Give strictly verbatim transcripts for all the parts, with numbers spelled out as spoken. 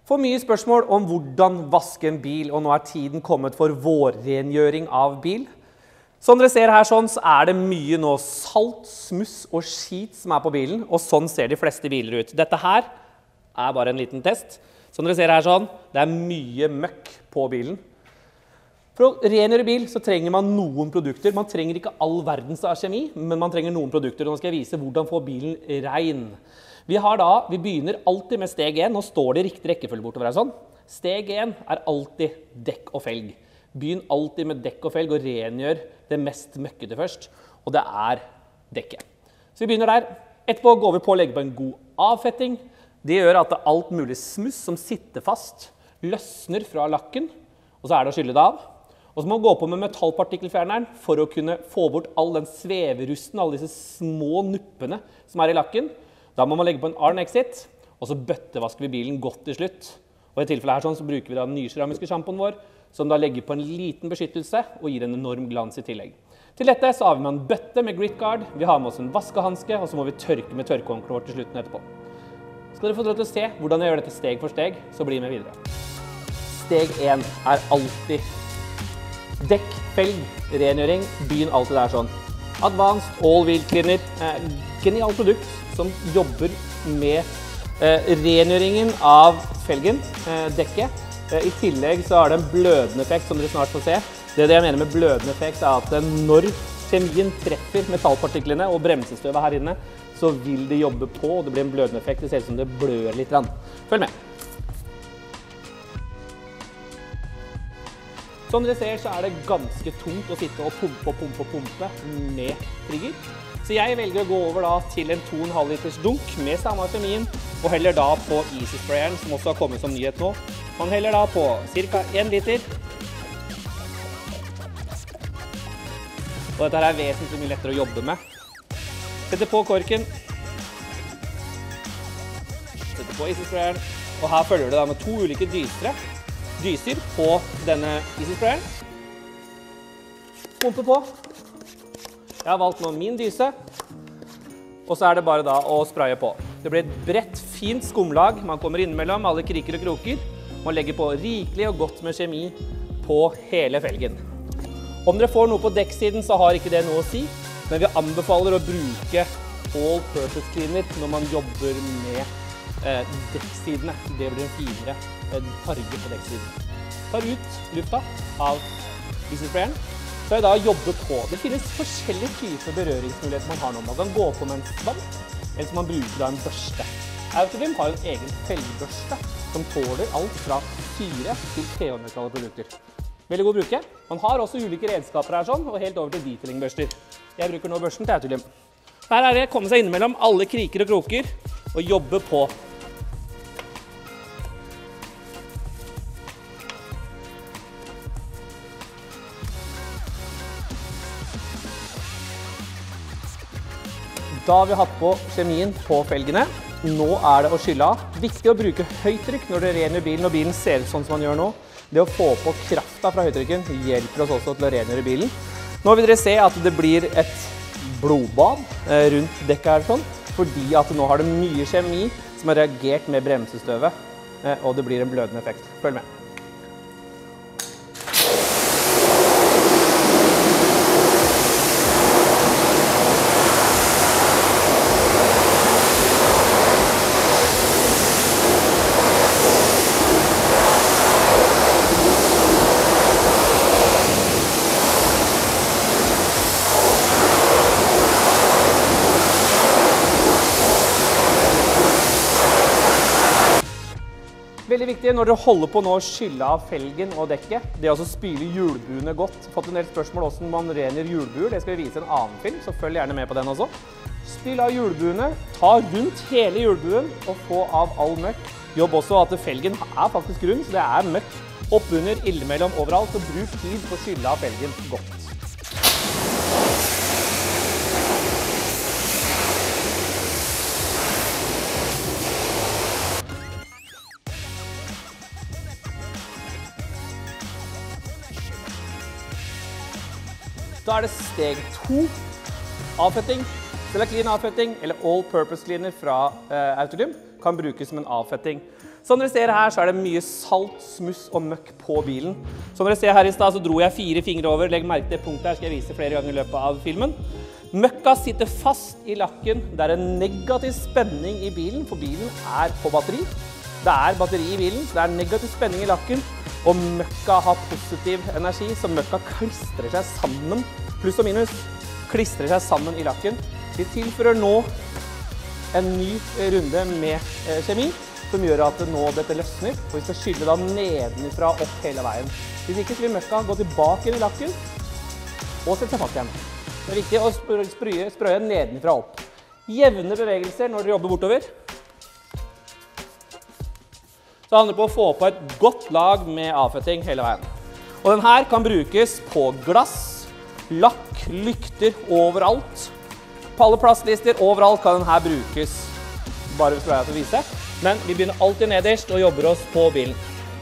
Får mye spørsmål om hvordan vaske en bil, og nå er tiden kommet for vårrengjøring av bil. Som dere ser her sånn, så er det mye nå salt, smuss og skit som er på bilen, og sånn ser de fleste biler ut. Dette her er bare en liten test. Som dere ser her sånn, det er mye møkk på bilen. For å rengjøre bil så trenger man noen produkter. Man trenger ikke all verdens av kjemi, men man trenger noen produkter. Nå skal jeg vise hvordan få bilen rein. Vi, har da, vi begynner alltid med steg én. Nå står det i riktig rekkefølge bortover her sånn. Steg én er alltid dekk og felg. Begynn alltid med dekk og felg og rengjør det mest møkkete først. Og det er dekket. Så vi begynner der. Etterpå går vi på å legge på en god avfetting. Det gjør at alt mulig smuss som sitter fast løsner fra lakken. Og så er det å skylle det av. Og så må man gå på med metallpartikkelfjerneren for å kunne få bort all den sveverusten, alle disse små nuppene som er i lakken. Da må man legge på en Arn Exit, og så bøttevasker vi bilen godt til slutt. Og i tilfellet her sånn, så bruker vi da den nykeramiske sjampoen vår, som da legger på en liten beskyttelse og gir en enorm glans i tillegg. Til dette så har vi med en bøtte med grit guard, vi har med oss en vaskehanske, og så må vi tørke med tørkehåndkle vårt til slutten etterpå. Skal dere få lov til å se hvordan jeg gjør dette steg for steg, så bli med videre. Steg én er alltid dekk, felg, rengjøring, begynn alltid der sånn. Advanced All Wheel Cleaner, eh, genialt produkt som jobber med eh, rengjøringen av felgen, eh, dekket. Eh, I tillegg så har det en blødende effekt som dere snart får se. Det, det jeg mener med blødende effekt er at når kjemien treffer metallpartiklene og bremsestøvet her inne, så vil det jobbe på, og det blir en blødende effekt. Det ser ut som det blør litt. Følg med. Som dere ser så er det ganske tungt å sitte og pumpe og pumpe og pumpe med trigger. Så jeg velger å gå over da til en to komma fem liters dunk med samme kjemien, og heller da på Easy Sprayeren, som også har kommet som nyhet nå. Man heller da på ca. en liter. Og dette her er vesentlig mye lettere å jobbe med. Setter på korken. Setter på Easy Sprayeren. Og her følger det da med to ulike dysere. Dyser på denne Easy Sprayeren. Pumpe på. Jeg har valgt nå min dyse. Og så er det bare da å spraye på. Det blir et bredt, fint skumlag. Man kommer innimellom alle kriker og kroker. Man legger på rikelig og godt med kjemi på hele felgen. Om dere får noe på dekksiden så har ikke det noe å si, men vi anbefaler å bruke All Purpose Cleaner når man jobber med eh, dekksidene. Det blir en finere farge på dekksiden. Tar ut lufta av Easy Sprayeren, så er det da å jobbe på. Det finnes forskjellige typer berøringsmuligheter man har nå. Man kan gå på med en svamp, eller så man bruker da en børste. Autolim har en egen felgbørste som tåler alt fra syre til pH-nøytrale produkter. Veldig god å bruke. Man har også ulike redskaper her sånn, og helt over til detailingbørster. Jeg bruker nå børsten til Autolim. Her er det å komme seg innimellom alle kriker og kroker og jobbe på. Da har vi hatt på kjemien på felgene. Nå er det å skylle av. Viktig å bruke høytrykk når dere rengjør bilen, og bilen ser ut sånn som man gjør nå. Det å få på krafta fra høytrykken hjelper oss også til å rengjøre bilen. Nå vil dere se at det blir et blodbad rundt dekket her sånn, fordi at nå har det mye kjemi som har reagert med bremsestøvet, og det blir en blødende effekt. Følg med. Veldig viktig når dere holder på nå å skylle av felgen og dekket, det er også å spyle hjulbuene godt. Fått en del spørsmål hvordan man rengjør hjulbuer, det skal vi vise en annen film, så følg gjerne med på den også. Spyl av hjulbuene, ta rundt hele hjulbuen og få av all møkk. Jobb også at felgen er faktisk rund, så det er møkk opp under, innimellom, overalt, så bruk tid på å skylle av felgen godt. Da er det steg to, avfetting. Clean avfetting eller All Purpose Cleaner fra eh, Autolim kan brukes som en avfetting. Som dere ser her, så er det mye salt, smuss og møkk på bilen. Som dere ser her i sted, så dro jeg fire fingre over. Legg merke til det punktet her, skal jeg vise flere ganger i løpet av filmen. Møkka sitter fast i lakken. Det er en negativ spenning i bilen, for bilen er på batteri. Det er batteri i bilen, så det er negativ spenning i lakken. Og møkka har positiv energi, så møkka klistrer seg sammen, pluss og minus, klistrer seg sammen i lakken. Vi tilfører nå en ny runde med kjemi, som gjør at nå dette løsner, og vi skal skylle da nedenfra opp hele veien. Hvis ikke så vil møkka gå tilbake i lakken, og sette seg fast igjen. Det er viktig å sprøye, sprøye nedenfra opp. Jevne bevegelser når dere jobber bortover. Så handler det på å få på et godt lag med avføtting hele veien. Og den her kan brukes på glass, lakk, lykter overalt. På alle plastlister overalt kan den her brukes, bare hvis det er til å vise. Men vi begynner alltid nederst og jobber oss på bilen.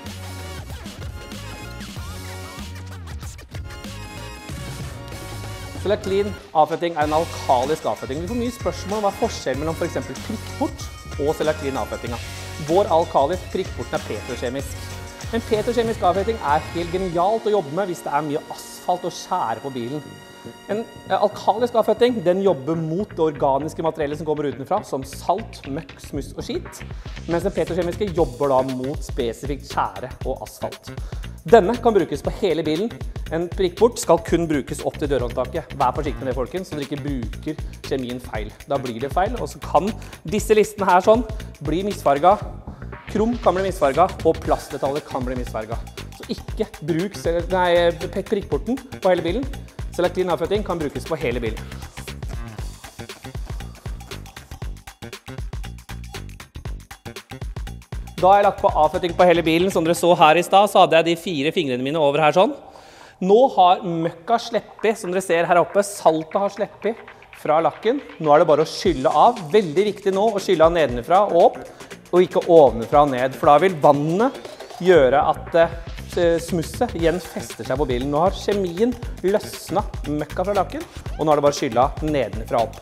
Select-Clean avføtting er en alkalisk avføtting. Vi får mye spørsmål om hva er forskjellen mellom for eksempel prikkport og Select-Clean avføttinga. Vår alkalisk prikkporten er petrokjemisk. Men petrokjemisk avføtting er helt genialt å jobbe med hvis det er mye asfalt og skjære på bilen. En alkalisk avføtting, den jobber mot det organiske materiellet som kommer utenfra, som salt, møkk, smuss og skit, mens den petrokjemiske jobber da mot spesifikt skjære og asfalt. Denne kan brukes på hele bilen. En prikkport skal kun brukes opp til dørhåndtaket. Vær forsiktig med det, folkens, så dere ikke bruker kjemien feil. Da blir det feil, og så kan disse listene her sånn bli misfarget. Krom kan bli misfarget, og plastdetaljer kan bli misfarget. Så ikke bruk nei, prikkporten på hele bilen. Select-Clean avføtting kan brukes på hele bilen. Da har jeg lagt på avføtting på hele bilen. Som dere så her i sted, så hadde jeg de fire fingrene mine over her sånn. Nå har møkka sleppet, som dere ser her oppe, saltet har sleppet fra lakken. Nå er det bare å skylle av. Veldig viktig nå å skylle av nedenfra og opp, og ikke ovenfra og ned. For da vil vannet gjøre at smusset igjen fester seg på bilen. Nå har kjemien løsnet møkka fra lakken, og nå er det bare å skylle av nedenfra opp.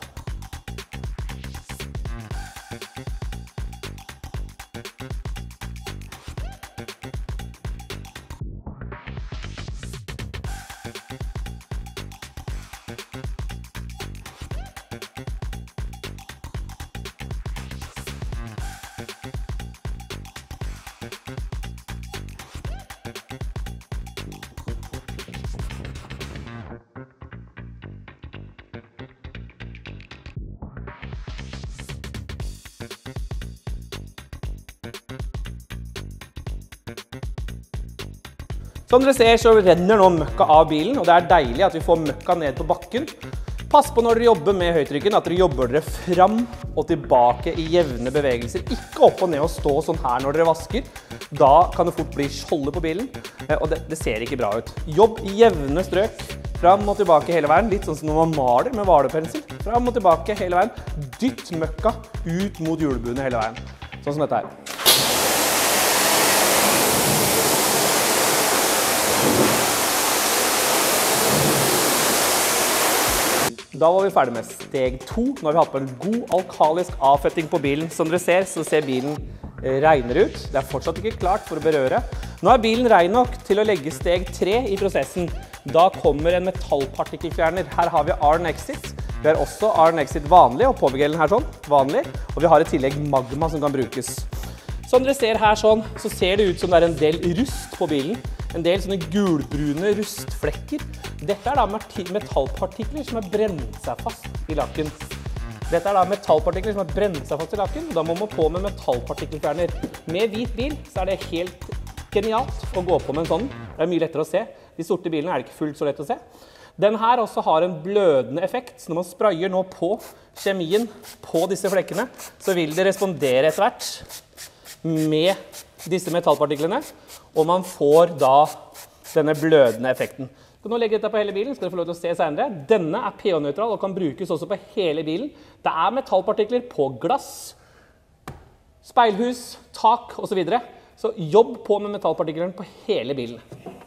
Som dere ser så renner nå møkka av bilen, og det er deilig at vi får møkka ned på bakken. Pass på når dere jobber med høytrykken at dere jobber dere fram og tilbake i jevne bevegelser. Ikke opp og ned og stå sånn her når dere vasker. Da kan det fort bli skjolde på bilen, og det, det ser ikke bra ut. Jobb i jevne strøk, fram og tilbake hele veien, litt sånn som når man maler med valepensel. Fram og tilbake hele veien, dytt møkka ut mot hjulbuene hele veien. Sånn som dette her. Da var vi ferdig med steg to. Nå har vi hatt på en god alkalisk avføtting på bilen. Som dere ser, så ser bilen renere ut. Det er fortsatt ikke klart for å berøre. Nå er bilen ren nok til å legge steg tre i prosessen. Da kommer en metallpartikkelfjerner. Her har vi Arn Exit. Vi har også Arn Exit vanlig, og påbegelen her sånn, vanlig. Og vi har i tillegg magma som kan brukes. Som dere ser her sånn, så ser det ut som det er en del rust på bilen. En del sånne gulbrune rustflekker. Dette er da metallpartikler som har brent seg fast i lakken. Dette er da metallpartikler som har brent seg fast i lakken. Da må man på med metallpartikkelfjerner. Med hvit bil så er det helt genialt å gå på med en sånn. Det er mye lettere å se. De sorte bilene er det ikke fullt så lett å se. Den her også har en blødende effekt. Så når man sprayer nå på kjemien på disse flekkene, så vil det respondere etter hvert med disse metallpartiklene, og man får da denne blødende effekten. Så nå legger jeg dette på hele bilen, skal dere få lov til å se senere. Denne er pH-nøytral og kan brukes også på hele bilen. Det er metallpartikler på glass, speilhus, tak og så videre. Så jobb på med metallpartiklene på hele bilen.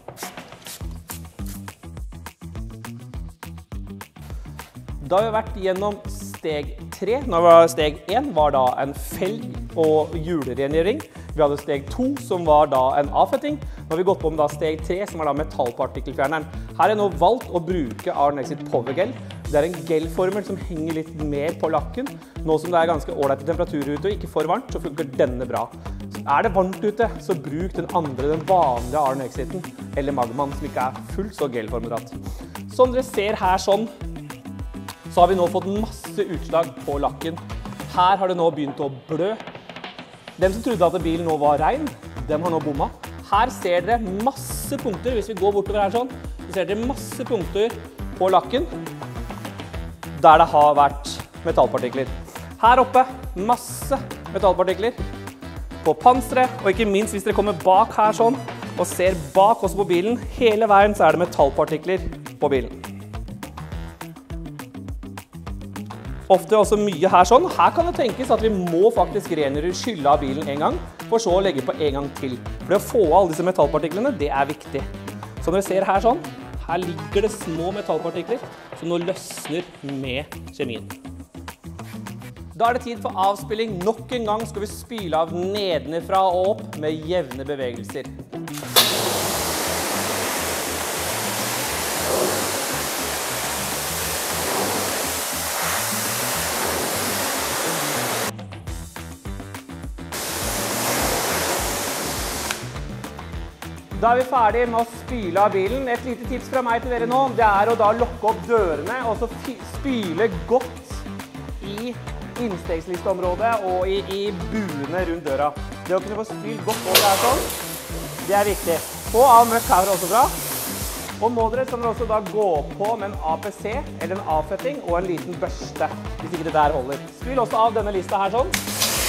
Da har vi vært gjennom steg tre. Nå var steg én var da en felg og hjulrengjøring. Vi hadde steg to, som var da en avfetting. Nå har vi gått på med da steg tre, som er da metallpartikkelfjerneren. Her har jeg nå valgt å bruke Arden Exit Power Gel. Det er en gelformel som henger litt mer på lakken. Nå som det er ganske ordentlig temperatur ute og ikke for varmt, så funker denne bra. Så er det varmt ute, så bruk den andre, den vanlige Arden Exiten, eller Magmaen, som ikke er fullt så gelformdratt. Som dere ser her sånn, så har vi nå fått masse utslag på lakken. Her har det nå begynt å blø. Dem som trodde at bilen nå var ren, dem har nå bomma. Her ser dere masse punkter, hvis vi går bortover her sånn, så ser dere masse punkter på lakken, der det har vært metallpartikler. Her oppe, masse metallpartikler på panseret, og ikke minst hvis dere kommer bak her sånn, og ser bak også på bilen, hele veien så er det metallpartikler på bilen. Ofte også mye her sånn. Her kan det tenkes at vi må faktisk rengjøre skyllet av bilen en gang, for så å legge på en gang til. For det å få av alle disse metallpartiklene, det er viktig. Som dere ser her sånn, her ligger det små metallpartikler som nå løsner med kjemien. Da er det tid for avspilling. Nok en gang skal vi spyle av nedenfra og opp med jevne bevegelser. Da er vi ferdige med å spyle av bilen. Et lite tips fra meg til dere nå, det er å da lukke opp dørene og så spyle godt i innstegslisteområdet og i, i buene rundt døra. Det å kunne få spylt godt over her sånn, det er viktig. Få av møkk her også bra. Og må dere, så må dere også da gå på med en A P C eller en avfetting og en liten børste, hvis ikke det der holder. Spyl også av denne lista her sånn.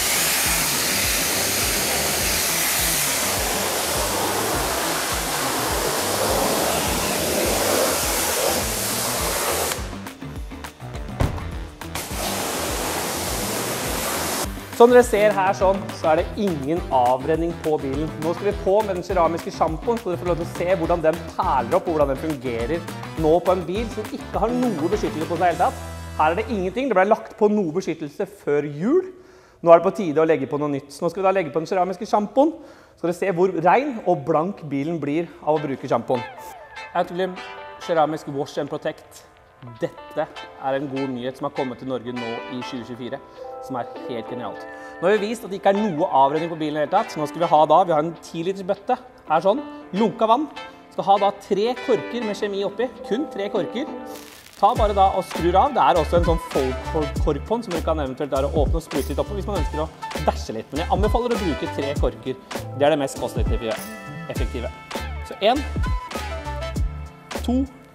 Som dere ser her sånn, så er det ingen avrenning på bilen. Nå skal vi på med den keramiske sjampoen, så dere får lov til å se hvordan den perler opp og hvordan den fungerer nå på en bil som ikke har noe beskyttelse på seg i hele tatt. Her er det ingenting. Det ble lagt på noe beskyttelse før jul. Nå er det på tide å legge på noe nytt. Så nå skal vi da legge på den keramiske sjampoen. Så skal dere se hvor ren og blank bilen blir av å bruke sjampoen. Autoglym Ceramic Wash and Protect. Dette er en god nyhet som har kommet til Norge nå i tjue tjuefire, som er helt genialt. Nå har vi vist at det ikke er noe avrenning på bilen i hele tatt. Så nå skal vi ha da, vi har en ti liters bøtte, her sånn, lunka vann. Vi skal ha da tre korker med kjemi oppi, kun tre korker. Ta bare da og skrur av. Det er også en sånn korkpånd som vi kan eventuelt da åpne og sprute litt opp på hvis man ønsker å dashe litt. Men jeg anbefaler å bruke tre korker. Det er det mest kosteffektive. Så en, to,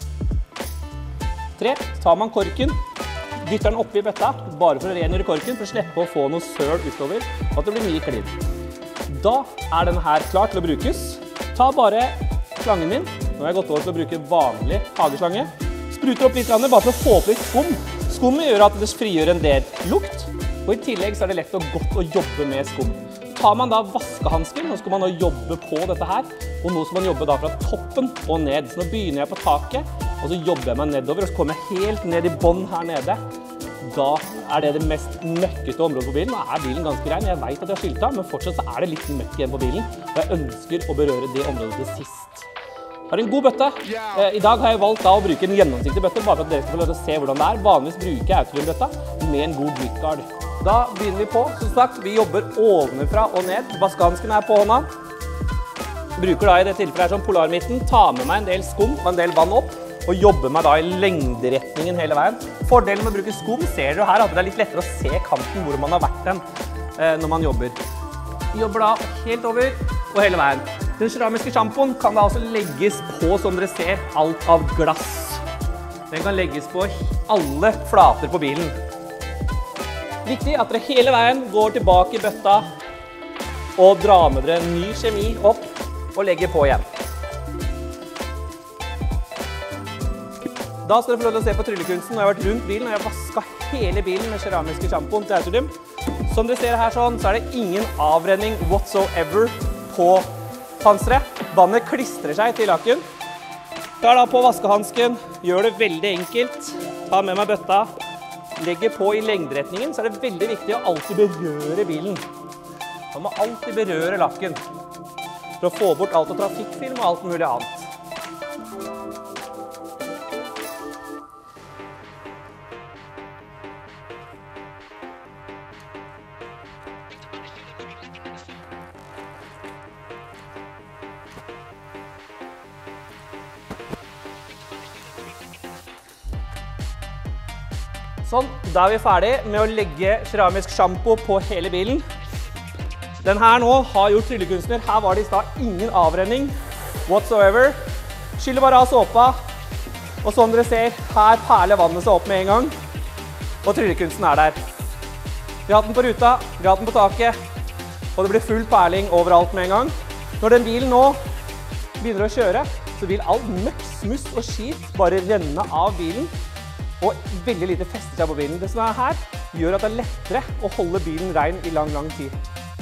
tre. Så tar man korken, dytter den oppi bøtta, bare for å rengjøre korken, for å slippe å få noe søl utover, og at det blir mye klin. Da er denne her klar til å brukes. Ta bare slangen min. Nå har jeg gått over til å bruke vanlig hageslange. Spruter opp litt, bare for å få opp litt skum. Skummet gjør at det frigjør en del lukt, og i tillegg så er det lett og godt å jobbe med skum. Tar man da vaskehansken, så skal man nå jobbe på dette her, og nå skal man jobbe da fra toppen og ned. Så nå begynner jeg på taket, og så jobber jeg meg nedover, og så kommer jeg helt ned i bånd her nede. Da er det det mest møkkete området på bilen. Nå er bilen ganske ren, jeg vet at jeg har skyltet, men fortsatt så er det litt møkk igjen på bilen, og jeg ønsker å berøre det området til sist. Jeg har en god bøtte. I dag har jeg valgt da å bruke en gjennomsiktig bøtte, bare for at dere skal få lov til å se hvordan det er. Vanligvis bruker jeg Autoglym-bøtta med en god gripguard. Da begynner vi på, som sagt, vi jobber ovenfra og ned. Vaskehansken er på hånda. Bruker da i det tilfellet her som polarmitten, tar med meg en del skum og en del vann opp, og jobber meg da i lengderetningen hele veien. Fordelen med å bruke skum ser dere her at det er litt lettere å se kanten hvor man har vært den når man jobber. Vi jobber da helt over og hele veien. Den keramiske sjampoen kan da også legges på, som dere ser, alt av glass. Den kan legges på alle flater på bilen. Viktig at dere hele veien går tilbake i bøtta og drar med dere ny kjemi opp og legger på igjen. Da skal dere få lov til å se på tryllekunsten. Nå har jeg vært rundt bilen, og jeg har vasket hele bilen med keramiske sjampoen til Autoglym. Som dere ser her sånn, så er det ingen avrenning whatsoever på panseret. Vannet klistrer seg til lakken. Tar da på vaskehansken, gjør det veldig enkelt. Ta med meg bøtta, legger på i lengderetningen, så er det veldig viktig å alltid berøre bilen. Man må alltid berøre lakken for å få bort alt av trafikkfilm og alt mulig annet. Sånn, da er vi ferdig med å legge keramisk shampoo på hele bilen. Den her nå har gjort tryllekunstner. Her var det i stad ingen avrenning whatsoever. Skyller bare av såpa. Og som dere ser, her perler vannet seg opp med en gang. Og tryllekunsten er der. Vi har hatt den på ruta, vi har hatt den på taket. Og det blir full perling overalt med en gang. Når den bilen nå begynner å kjøre, så vil all møkk, smuss og skit bare renne av bilen. Og veldig lite fester seg på bilen. Det som er her, gjør at det er lettere å holde bilen rein i lang, lang tid.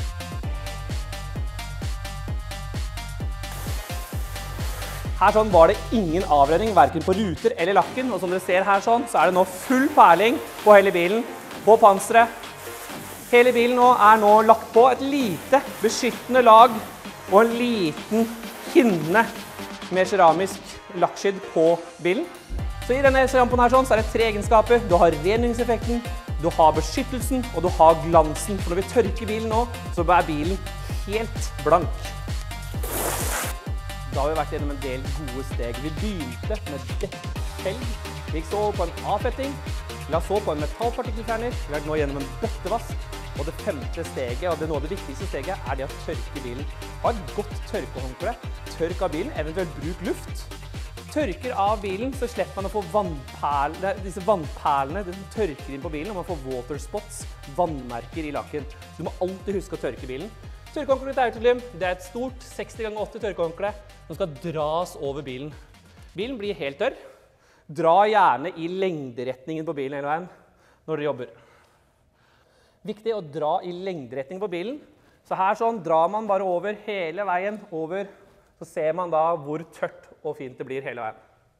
Her sånn var det ingen avrenning, hverken på ruter eller lakken. Og som dere ser her sånn, så er det nå full perling på hele bilen, på panseret. Hele bilen nå er nå lagt på et lite beskyttende lag og en liten hinne med keramisk lakkskydd på bilen. Så i denne sjampoen her sånn, så er det tre egenskaper. Du har rengjøringseffekten, du har beskyttelsen, og du har glansen. For når vi tørker bilen nå, så er bilen helt blank. Da har vi vært gjennom en del gode steg. Vi begynte med dekkfelg. Vi gikk så på en avfetting. Vi la så på en metallpartikkelfjerner. Vi har vært nå gjennom en bøttevask. Og det femte steget, og det er noe av det viktigste steget, er det å tørke bilen. Ha et godt tørkehåndkle. Tørk av bilen, eventuelt bruk luft. Tørker av bilen, så slipper man å få vannperlene, disse vannperlene, det som tørker inn på bilen, og man får water spots, vannmerker i lakken. Du må alltid huske å tørke bilen. Tørkehåndkle til Autolim, det er et stort seksti ganger åtti tørkehåndkle som skal dras over bilen. Bilen blir helt tørr. Dra gjerne i lengderetningen på bilen hele veien når dere jobber. Viktig å dra i lengderetning på bilen. Så her sånn drar man bare over hele veien over, så ser man da hvor tørt og fint det blir hele veien.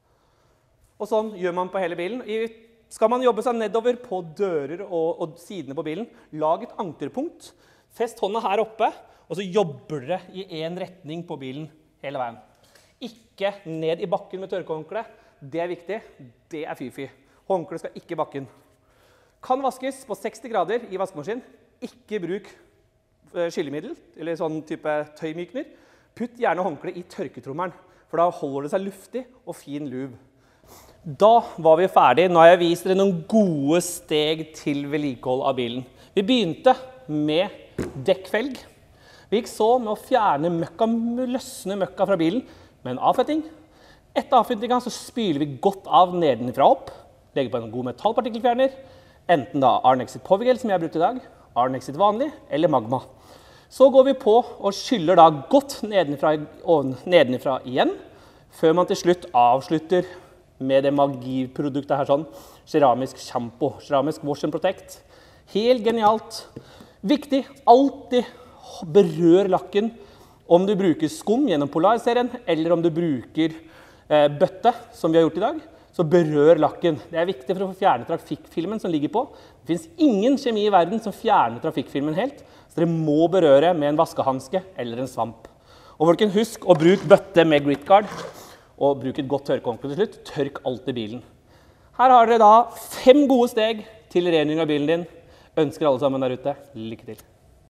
Og sånn gjør man på hele bilen. Skal man jobbe seg nedover på dører og, og sidene på bilen, lag et ankerpunkt. Fest hånda her oppe, og så jobber dere i en retning på bilen hele veien. Ikke ned i bakken med tørkehåndkle. Det er viktig. Det er fy-fy. Håndkle skal ikke i bakken. Kan vaskes på seksti grader i vaskemaskin. Ikke bruk skyllemiddel, eller sånn type tøymykner. Putt gjerne håndkle i tørketrommelen, for da holder det seg luftig og fin luv. Da var vi ferdig. Nå har jeg vist dere noen gode steg til vedlikehold av bilen. Vi begynte med dekkfelg. Vi gikk så med å fjerne møkka, løsne møkka fra bilen med en avfetting. Etter avfettinga så spyler vi godt av nedenfra opp. Legger på en god metallpartikkelfjerner. Enten da Arnexit Powergel, som jeg har brukt i dag, Arnexit vanlig, eller Magma. Så går vi på og skyller da godt nedenfra, nedenfra igjen, før man til slutt avslutter med det magiproduktet her sånn, keramisk shampoo, keramisk wash and protect. Helt genialt. Viktig, alltid berør lakken om du bruker skum gjennom Polar-serien, eller om du bruker eh, bøtte, som vi har gjort i dag, så berør lakken. Det er viktig for å fjerne trafikkfilmen som ligger på. Det finnes ingen kjemi i verden som fjerner trafikkfilmen helt, så dere må berøre med en vaskehanske eller en svamp. Og folkens, husk å bruke bøtte med gritguard, og bruk et godt tørkehåndkle til slutt. Tørk alltid bilen. Her har dere da fem gode steg til rengjøring av bilen din. Ønsker alle sammen der ute lykke til.